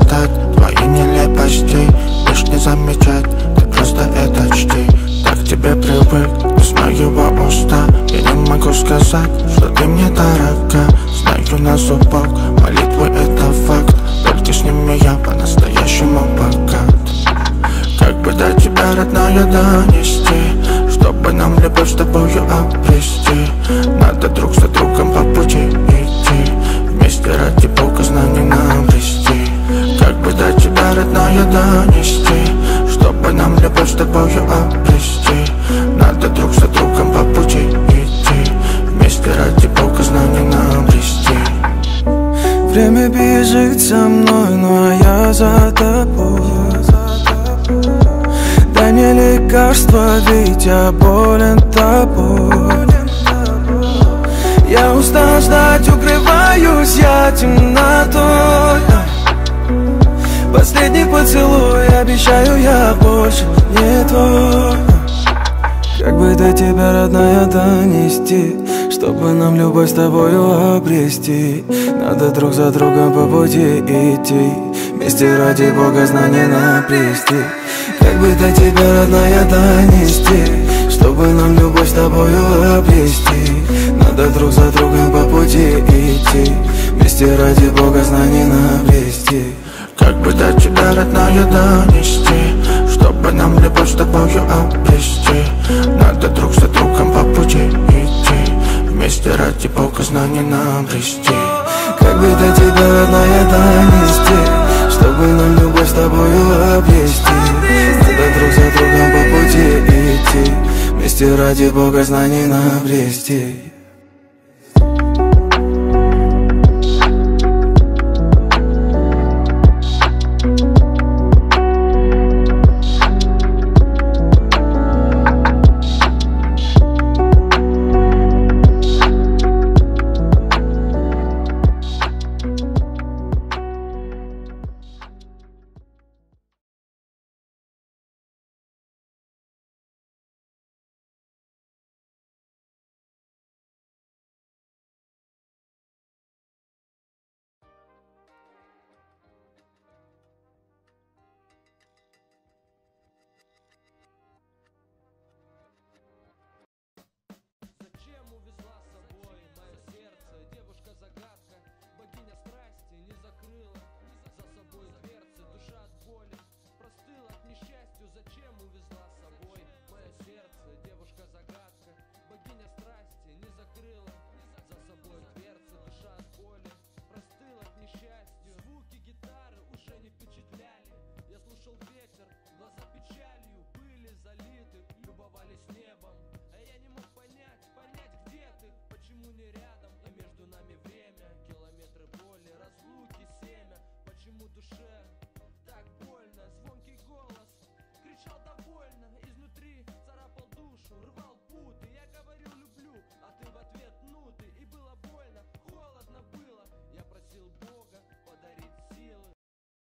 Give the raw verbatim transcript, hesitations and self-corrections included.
хватать твои нелепости, лишь не замечать, ты просто это чти. Так к тебе привык, из моего уста я не могу сказать, что ты мне дорога. Знаю на зубок, молитвы это факт, только с ними я по-настоящему богат. Как бы до тебя, родная, донести, чтобы нам любовь с тобою обрести. Надо друг за другом по пути идти, вместе ради Бога знаний нам обрести. Как бы до тебя, родная, донести, чтобы нам любовь с тобою обрести. Надо друг за другом по пути идти, вместе ради Бога знаний нам обрести. Время бежит со мной, но я за тобой. Дай мне лекарство, ведь я болен тобой. Я устал ждать, укрываюсь я темнотой. Последний поцелуй, обещаю, я больше не твой. Как бы до тебя, родная, донести, чтобы нам любовь с тобою обрести. Надо друг за другом по пути идти, вместе ради Бога знаний наплести. Как бы до тебя, родная, донести, чтобы нам любовь с тобою обрести. Надо друг за другом по пути идти, вместе ради Бога знаний наплести. Как бы до тебя, родная, донести, чтобы нам любовь с тобою обрести. Надо друг за другом по пути идти, вместе ради Бога знаний нам обрести. Как бы до тебя, родная, донести, чтобы нам любовь с тобою обрести. Надо друг за другом по пути идти, вместе ради Бога знаний нам обрести. Душе так больно, звонкий голос кричал довольно, изнутри царапал душу, рвал